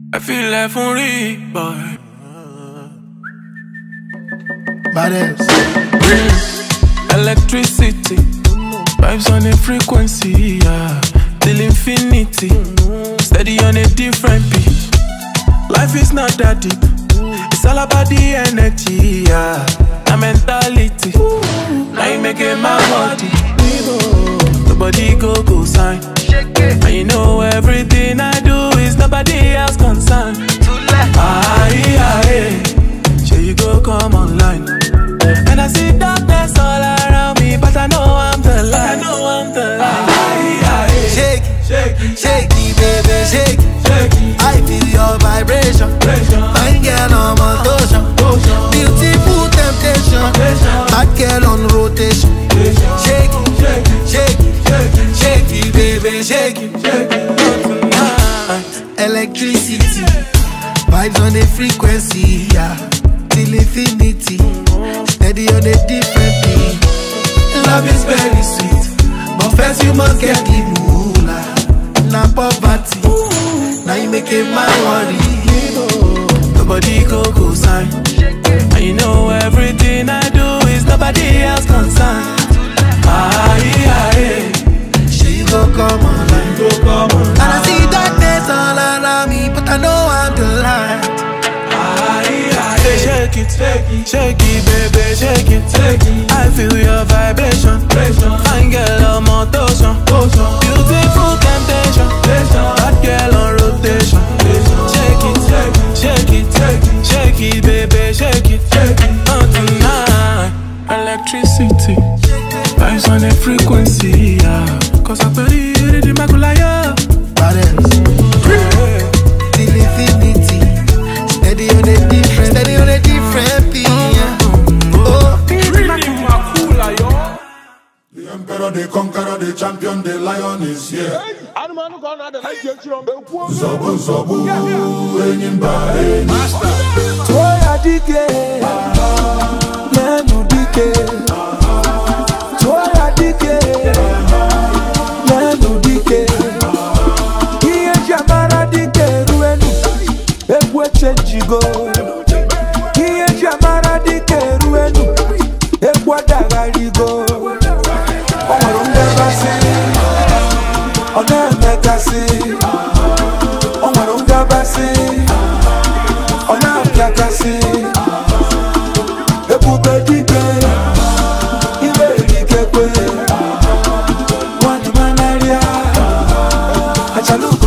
I feel like for real, boy. Badass. Electricity, vibes on a frequency, yeah. Till infinity, steady on a different beat. Life is not that deep, it's all about the energy, yeah. The mentality, now you making my body. Nobody go sign, and you know everything I do is nobody else concerned. Sure you go come online, and I see darkness all around me, but I know I'm the light. Shake it, shake it, baby, shake it. I feel your vibration. Fine girl on motion, beautiful temptation. Hot girl on rotation. Shake it, shake it, shake it, baby, shake it. Electricity, vibes on the frequency, yeah. Till infinity, steady on a different beat. Love is very sweet, but first you must get the moolah. Na poverty, now you make it my worry. Nobody go sign, and you know everything I do is nobody else concerned. She go come online, and I see darkness all around me, but I know I'm the light. Shake it, baby, shake it. I feel your vibration. Fine girl on motion, beautiful temptation. Hot girl on rotation. Shake it, baby, shake it. Tonight, electricity, vibes on a frequency, yeah. Cause I'm very ready, Makulaya. Till infinity, steady on a different beat. The emperor, the conqueror, the champion, the lion is here. Zobu, zobu, enyimba, Master. Toya dike, nenu dike. Toya dike, nenu dike. Iye jamara dike ruenu, ebwe chenjigo. Iye jamara dike ruenu, ebwa dagarigo. Omarunga basi, oneme kasi. Omarunga basi, oname kasi. Ebube dike, ibe dike kwe. Wani manaria, achalu.